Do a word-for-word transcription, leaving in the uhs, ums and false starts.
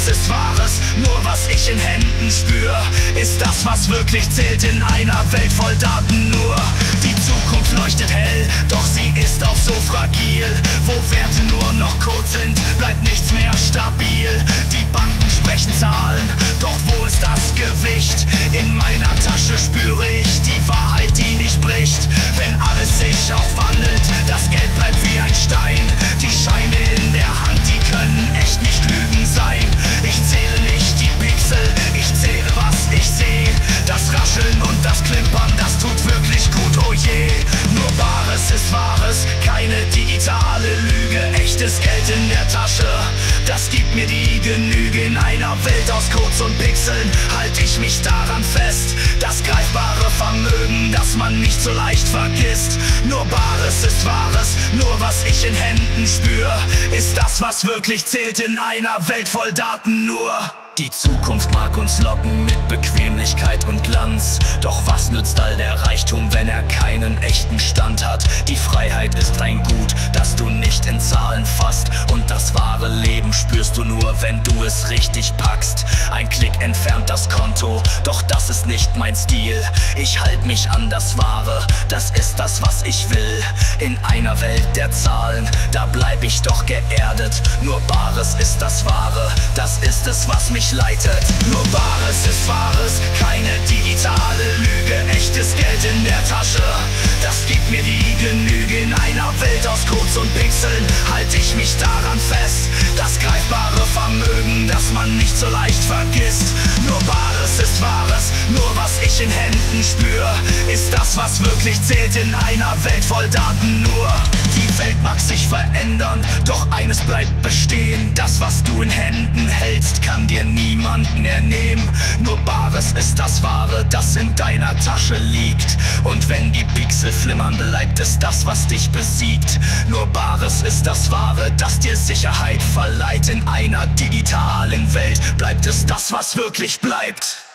Bares ist Wahres, nur was ich in Händen spür, ist das, was wirklich zählt in einer Welt voll Daten nur. Die Zukunft leuchtet hell, doch sie ist auch so fragil. Wo Werte nur noch Code sind, bleibt nichts mehr stabil. Die Banken sprechen Zahlen, doch wo ist das Gewicht? In meiner Tasche spüre ich die Wahrheit, die nicht bricht. Wenn alles sich aufwandelt, das Geld bleibt wie ein Stein. Die Scheine in der Hand, die können echt nicht Lügen sein. Ich zähle nicht die Pixel, ich zähle, was ich sehe. Das Rascheln und das Klimpern, das tut wirklich gut, oh je. Nur Bares ist Wahres, keine digitale Lüge. Echtes Geld in der Tasche, das gibt mir die Genüge. In einer Welt aus Codes und Pixeln halte ich mich daran fest. Das greifbare Vermögen, das man nicht so leicht vergisst. Nur Bares ist Wahres, nur was ich in Händen spür, ist das, was wirklich zählt in einer Welt voll Daten nur. Die Zukunft mag uns locken mit Bequemlichkeit und Glanz. Doch was nützt all der Reichtum, wenn er keinen echten Stand hat? Die Freiheit ist ein Gut, das du nicht in Zahlen fasst. Und das wahre Leben spürst du nur, wenn du es richtig packst. Ein Klick entfernt das Konto, doch das ist nicht mein Stil. Ich halte mich an das Wahre, das ist das, was ich will. In einer Welt der Zahlen, da bleib ich doch geerdet. Nur Bares ist das Wahre, das ist es, was mich leitet. Nur Bares ist Wahres, keine digitale Lüge. Echtes Geld in der Tasche, das gibt mir die Genüge. In einer Welt aus Codes und Pixeln halte ich mich daran fest. Das greifbare Vermögen, das man nicht so leicht vergisst. Nur Bares ist Wahres, nur was ich in Händen spür, ist das, was wirklich zählt in einer Welt voll Daten nur. Die Welt mag sich verändern, doch eines bleibt bestehen. Das, was du in Händen hältst, kann dir niemanden ernehmen. Nur Bares ist das Wahre, das in deiner Tasche liegt. Und wenn die Pixel flimmern, bleibt es das, was dich besiegt. Nur Bares ist das Wahre, das dir Sicherheit verleiht. In einer digitalen Welt bleibt es das, was wirklich bleibt.